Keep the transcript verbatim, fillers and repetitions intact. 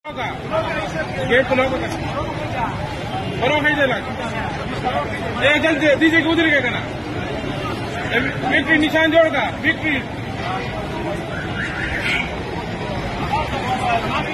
gate खुला बरो खाई दे लगा जल्दी दीजिए उधर के करना विक्ट्री निशान जोड़ का विक्ट्री